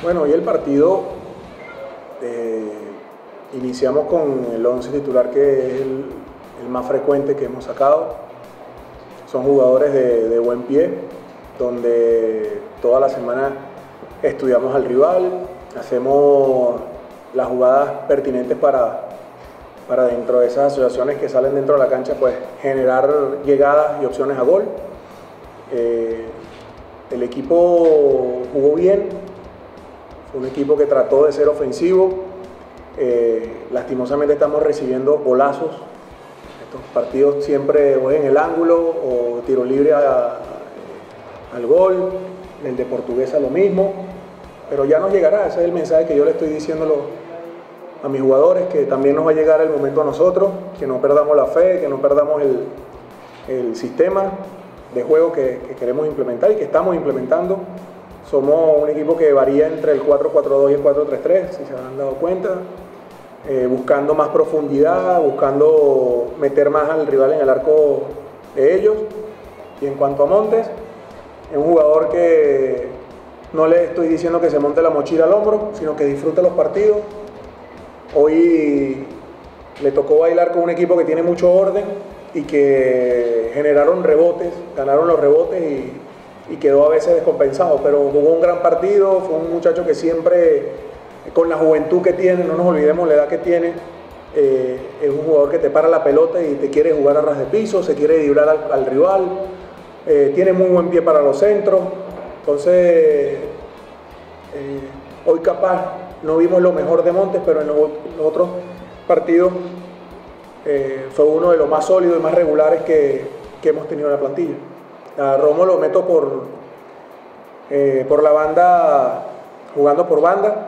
Bueno, hoy el partido iniciamos con el 11 titular, que es el más frecuente que hemos sacado. Son jugadores de buen pie, donde toda la semana estudiamos al rival, hacemos las jugadas pertinentes para dentro de esas asociaciones que salen dentro de la cancha, pues generar llegadas y opciones a gol. El equipo jugó bien, fue un equipo que trató de ser ofensivo. Lastimosamente estamos recibiendo golazos. Estos partidos siempre o en el ángulo o tiro libre al gol. El de Portuguesa lo mismo, pero ya nos llegará. Ese es el mensaje que yo le estoy diciendo a mis jugadores, que también nos va a llegar el momento a nosotros, que no perdamos la fe, que no perdamos el sistema de juego que queremos implementar y que estamos implementando. Somos un equipo que varía entre el 4-4-2 y el 4-3-3, si se han dado cuenta, buscando más profundidad, buscando meter más al rival en el arco de ellos. Y en cuanto a Montes, es un jugador que no le estoy diciendo que se monte la mochila al hombro, sino que disfrute los partidos. Hoy le tocó bailar con un equipo que tiene mucho orden y que generaron rebotes, ganaron los rebotes y quedó a veces descompensado, pero jugó un gran partido. Fue un muchacho que siempre, con la juventud que tiene, no nos olvidemos la edad que tiene, es un jugador que te para la pelota y te quiere jugar a ras de piso, se quiere driblar al rival, tiene muy buen pie para los centros. Entonces, hoy capaz no vimos lo mejor de Montes, pero en los otros partidos fue uno de los más sólidos y más regulares que hemos tenido en la plantilla. A Romo lo meto por la banda, jugando por banda,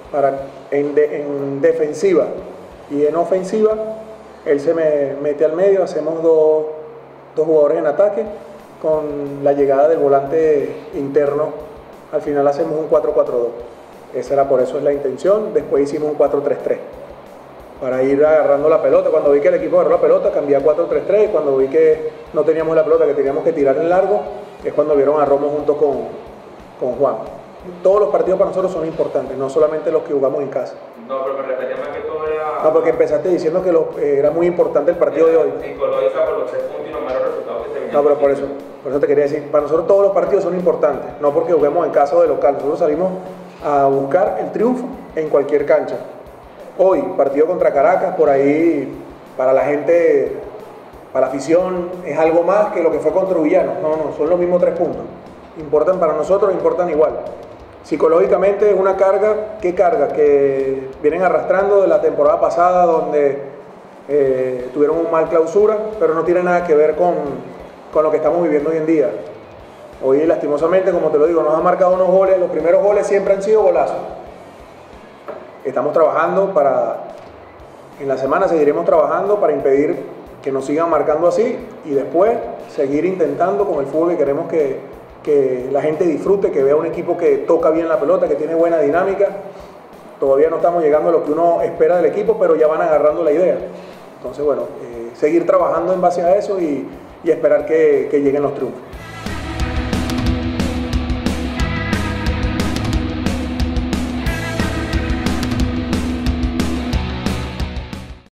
en defensiva, y en ofensiva él se me mete al medio. Hacemos dos jugadores en ataque con la llegada del volante interno. Al final hacemos un 4-4-2. Esa era, por eso es la intención. Después hicimos un 4-3-3 para ir agarrando la pelota. Cuando vi que el equipo agarró la pelota, cambié a 4-3-3. Cuando vi que no teníamos la pelota, que teníamos que tirar en largo, es cuando vieron a Romo junto con Juan. Todos los partidos para nosotros son importantes, no solamente los que jugamos en casa. No, pero me repetía más que todo era... No, porque empezaste diciendo que era muy importante el partido de hoy. Psicológica por los 3 puntos y los malos resultados que se venían. No, pero por eso te quería decir, para nosotros todos los partidos son importantes, no porque juguemos en casa o de local. Nosotros salimos a buscar el triunfo en cualquier cancha. Hoy, partido contra Caracas, por ahí, para la gente, para la afición, es algo más que lo que fue contra Villano. No, son los mismos 3 puntos. Importan para nosotros, importan igual. Psicológicamente es una carga, ¿qué carga? Que vienen arrastrando de la temporada pasada, donde tuvieron un mal clausura, pero no tiene nada que ver con lo que estamos viviendo hoy en día. Hoy, lastimosamente, como te lo digo, nos han marcado unos goles. Los primeros goles siempre han sido golazos. Estamos trabajando en la semana seguiremos trabajando para impedir que nos sigan marcando así, y después seguir intentando con el fútbol que queremos que la gente disfrute, que vea un equipo que toca bien la pelota, que tiene buena dinámica. Todavía no estamos llegando a lo que uno espera del equipo, pero ya van agarrando la idea. Entonces, bueno, seguir trabajando en base a eso y esperar que lleguen los triunfos.